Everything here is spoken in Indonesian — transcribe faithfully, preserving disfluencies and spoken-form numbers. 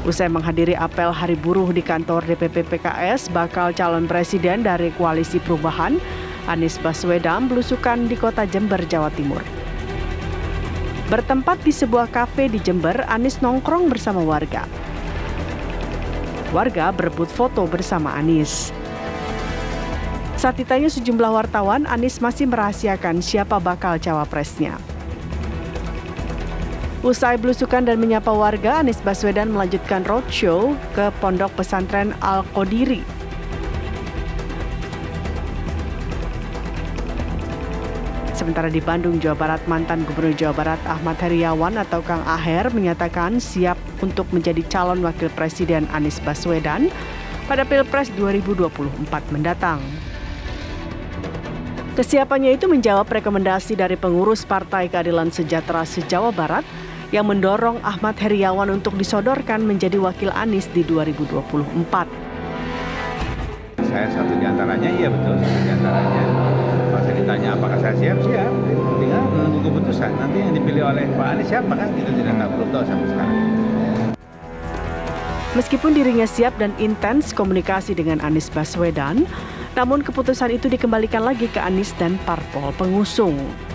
Usai menghadiri apel Hari Buruh di kantor D P P P K S, bakal calon presiden dari Koalisi Perubahan, Anies Baswedan, belusukan di kota Jember, Jawa Timur. Bertempat di sebuah kafe di Jember, Anies nongkrong bersama warga. Warga berebut foto bersama Anies. Saat ditanya sejumlah wartawan, Anies masih merahasiakan siapa bakal cawapresnya. Usai belusukan dan menyapa warga, Anies Baswedan melanjutkan roadshow ke Pondok Pesantren Al-Qodiri. Sementara di Bandung, Jawa Barat, mantan Gubernur Jawa Barat Ahmad Heriawan atau Kang Aher menyatakan siap untuk menjadi calon wakil presiden Anies Baswedan pada Pilpres dua ribu dua puluh empat mendatang. Kesiapannya itu menjawab rekomendasi dari pengurus Partai Keadilan Sejahtera se-Jawa Barat yang mendorong Ahmad Heriawan untuk disodorkan menjadi wakil Anies di dua ribu dua puluh empat. Saya satu di antaranya, iya betul, satu di antaranya. Kalau saya ditanya apakah saya siap, siap. Tinggal menunggu keputusan. Nanti yang dipilih oleh Pak Anies siapa kan, kita tidak tahu, belum tahu sampai sekarang. Meskipun dirinya siap dan intens komunikasi dengan Anies Baswedan, namun keputusan itu dikembalikan lagi ke Anies dan parpol pengusung.